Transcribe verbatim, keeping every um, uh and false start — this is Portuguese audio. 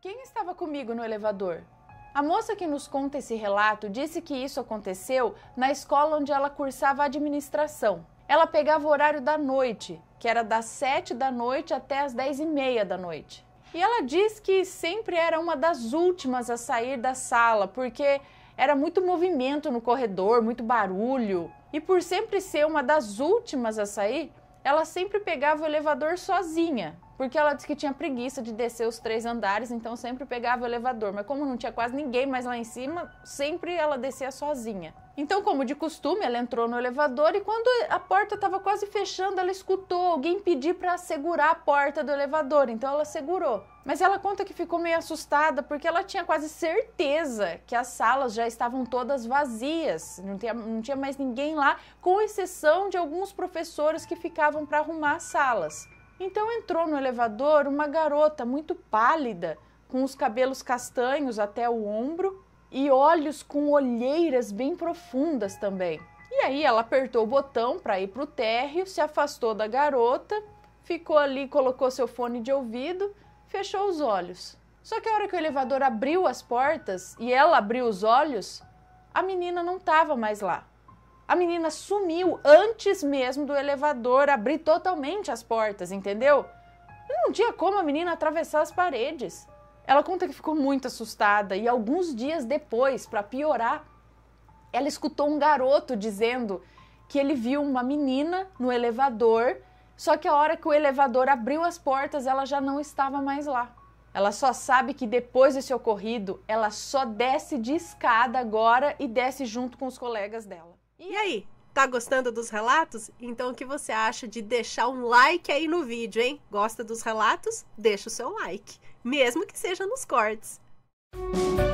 Quem estava comigo no elevador? A moça que nos conta esse relato disse que isso aconteceu na escola onde ela cursava administração. Ela pegava o horário da noite, que era das sete da noite até as dez e meia da noite. E ela diz que sempre era uma das últimas a sair da sala, porque era muito movimento no corredor, muito barulho. E por sempre ser uma das últimas a sair, ela sempre pegava o elevador sozinha, porque ela disse que tinha preguiça de descer os três andares, então sempre pegava o elevador. Mas como não tinha quase ninguém mais lá em cima, sempre ela descia sozinha. Então, como de costume, ela entrou no elevador e quando a porta estava quase fechando, ela escutou alguém pedir para segurar a porta do elevador, então ela segurou. Mas ela conta que ficou meio assustada porque ela tinha quase certeza que as salas já estavam todas vazias, não tinha, não tinha mais ninguém lá, com exceção de alguns professores que ficavam para arrumar as salas. Então entrou no elevador uma garota muito pálida, com os cabelos castanhos até o ombro, e olhos com olheiras bem profundas também. E aí ela apertou o botão para ir para o térreo, se afastou da garota, ficou ali, colocou seu fone de ouvido, fechou os olhos. Só que a hora que o elevador abriu as portas e ela abriu os olhos, a menina não estava mais lá. A menina sumiu antes mesmo do elevador abrir totalmente as portas, entendeu? Não tinha como a menina atravessar as paredes. Ela conta que ficou muito assustada e alguns dias depois, para piorar, ela escutou um garoto dizendo que ele viu uma menina no elevador, só que a hora que o elevador abriu as portas, ela já não estava mais lá. Ela só sabe que depois desse ocorrido, ela só desce de escada agora e desce junto com os colegas dela. E aí, tá gostando dos relatos? Então o que você acha de deixar um like aí no vídeo, hein? Gosta dos relatos? Deixa o seu like, mesmo que seja nos cortes.